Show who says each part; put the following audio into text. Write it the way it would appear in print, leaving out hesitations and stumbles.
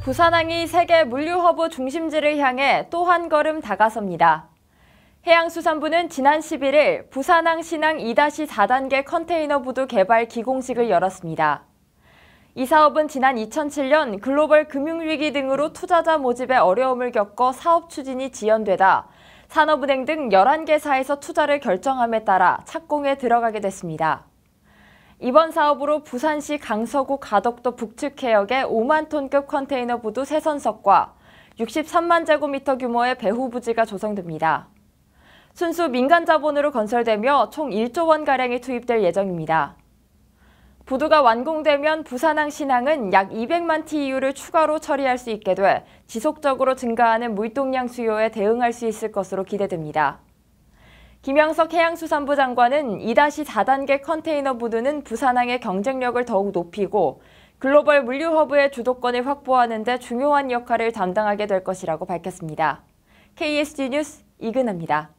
Speaker 1: 부산항이 세계 물류허브 중심지를 향해 또 한 걸음 다가섭니다. 해양수산부는 지난 11일 부산항 신항 2-4단계 컨테이너 부두 개발 기공식을 열었습니다. 이 사업은 지난 2007년 글로벌 금융위기 등으로 투자자 모집에 어려움을 겪어 사업 추진이 지연되다 산업은행 등 11개사에서 투자를 결정함에 따라 착공에 들어가게 됐습니다. 이번 사업으로 부산시 강서구 가덕도 북측 해역에 5만 톤급 컨테이너 부두 3선석과 63만 제곱미터 규모의 배후 부지가 조성됩니다. 순수 민간 자본으로 건설되며 총 1조 원가량이 투입될 예정입니다. 부두가 완공되면 부산항 신항은 약 200만 TEU를 추가로 처리할 수 있게 돼 지속적으로 증가하는 물동량 수요에 대응할 수 있을 것으로 기대됩니다. 김영석 해양수산부 장관은 2-4단계 컨테이너 부두는 부산항의 경쟁력을 더욱 높이고 글로벌 물류허브의 주도권을 확보하는 데 중요한 역할을 담당하게 될 것이라고 밝혔습니다. KSG 뉴스 이근아입니다.